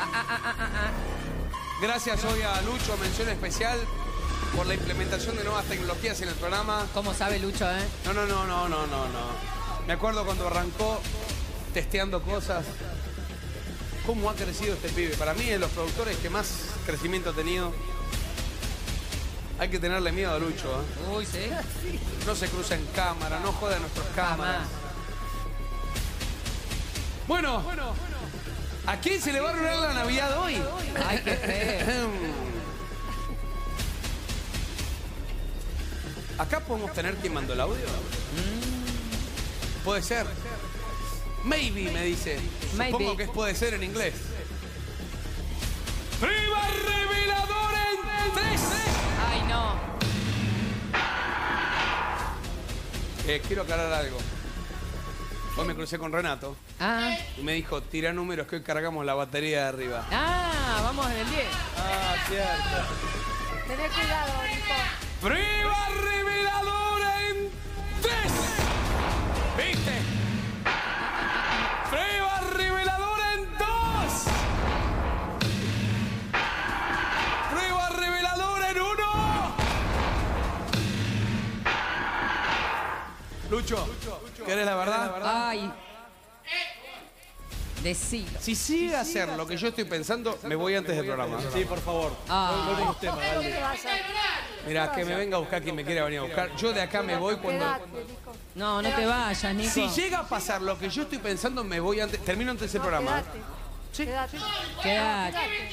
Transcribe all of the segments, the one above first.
Gracias hoy a Lucho, mención especial por la implementación de nuevas tecnologías en el programa. ¿Cómo sabe Lucho, eh? No. Me acuerdo cuando arrancó testeando cosas. ¿Cómo ha crecido este pibe? Para mí es de los productores que más crecimiento ha tenido. Hay que tenerle miedo a Lucho, ¿eh? Uy, sí. No se cruza en cámara, no jode a nuestras cámaras. Jamás. Bueno, ¿a quién se le va a arruinar la Navidad hoy? Ay, qué feo. ¿Acá podemos tener quien mandó el audio? Puede ser. Maybe, me dice. Maybe. Supongo que puede ser en inglés. ¡Prueba revelador en 3! Ay, no. Quiero aclarar algo. Hoy me crucé con Renato Ah, y me dijo, tira números que hoy cargamos la batería de arriba. Vamos en el 10. Ah, cierto. Tené cuidado, Nico. ¡Prueba revelador en 3! ¿Viste? ¡Prueba revelador en 2! ¡Prueba revelador en 1! Lucho, ¿querés la verdad? Ay. Decilo. Si sigue a hacer lo que yo estoy pensando, me voy antes del programa. Sí, por favor. Ah. No usted, ¿Por qué Magaldi. te vayas? Mirá, que me venga a buscar quien me quiera venir a buscar. Yo de acá me voy cuando... Quédate, Nico. No, no te vayas, Nico. Si llega a pasar lo que yo estoy pensando, me voy antes... Termino antes del programa. Quédate. Sí. Quédate. Quédate.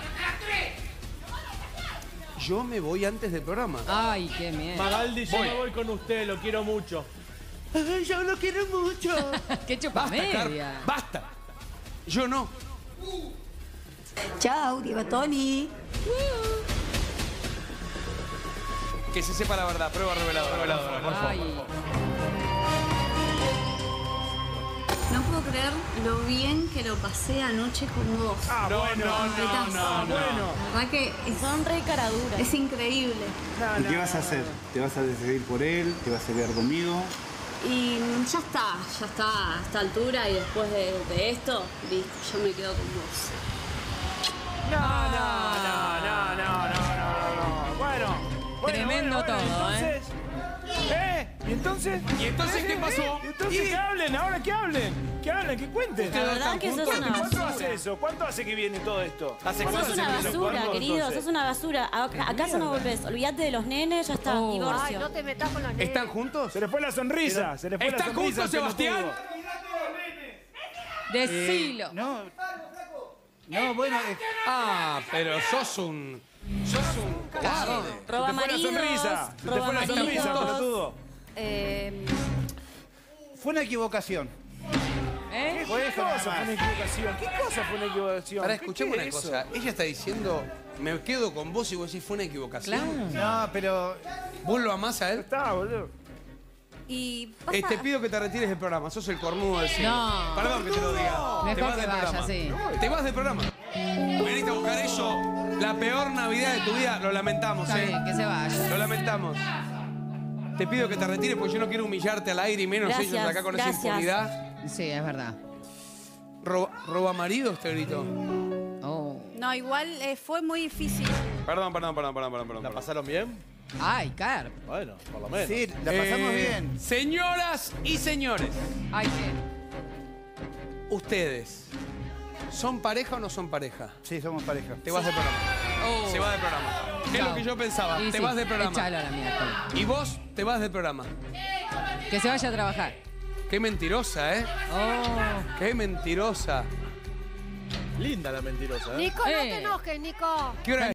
Yo me voy antes del programa. Ay, qué miedo. Magaldi, yo me voy con usted, lo quiero mucho. Ay, yo lo quiero mucho. Qué chupa Basta, Car, media. basta. Yo no. Chao, Diego Tony. Que se sepa la verdad. Prueba reveladora. Por favor. Ay. No puedo creer lo bien que lo pasé anoche con vos. Ah, No. La verdad que son re caraduras. Es increíble. ¿Y qué vas a hacer? ¿Te vas a decidir por él? ¿Te vas a quedar conmigo? Y ya está a esta altura y después de esto, listo, yo me quedo con vos. No. Bueno. Tremendo todo, entonces, ¿Y entonces? ¿Y entonces qué pasó? ¿Y entonces que hablen? ¿Ahora que hablen? ¿Que hablen? ¿Que cuenten? La verdad que sos una ¿Cuánto basura. hace eso? ¿Cuánto hace que viene todo esto? ¿Hace Sos cuánto una se vino? basura, ¿Cuándo, querido, entonces? sos una basura. A casa no volvés. Olvídate de los nenes, ya está, Oh. Ay, divorcio. no te metas con los nenes. ¿Están juntos? Se le fue la sonrisa. Se le fue la ¿Están sonrisa. juntos, Sebastián? Decilo. No, bueno, Pero sos un cagón. Roba Se te fue la maridos, sonrisa. Se te roba fue la sonrisa, maridos. pelotudo. fue una equivocación. ¿Eh? ¿Qué cosa fue una equivocación? ¿Qué cosa fue una equivocación? Ahora, ¿Qué escuchame es una eso? cosa. Ella está diciendo, me quedo con vos y vos decís, fue una equivocación. Claro. No, pero ¿Vos lo amás a él? Está, boludo. Y Te pido que te retires del programa. Sos el cornudo del cine. No. Perdón que te lo diga. Mejor Te vas que del vaya, programa. sí. Te vas del programa. Veniste a buscar eso. La peor Navidad de tu vida. Lo lamentamos, Está bien, que se vaya. Lo lamentamos. Te pido que te retires porque yo no quiero humillarte al aire y menos Gracias, ellos acá con esa gracias. impunidad. Sí, es verdad. ¿Roba maridos? Te grito. Oh. no, igual fue muy difícil. Perdón. ¿La pasaron bien? Ay, Car. Bueno, por lo menos. sí, la pasamos bien. Señoras y señores, Ay, qué. ustedes, ¿son pareja o no son pareja? Sí, somos pareja. Te vas del programa. Oh. Se va del programa. ¿Qué es lo Chao. que yo pensaba? Y Te sí, vas del programa. Échalo a la mierda. Y vos te vas del programa. Que se vaya a trabajar. Qué mentirosa, ¿eh? Oh. Qué mentirosa. Linda la mentirosa, ¿eh? Nico, no Eh. te enojes, Nico. ¿Qué hora es?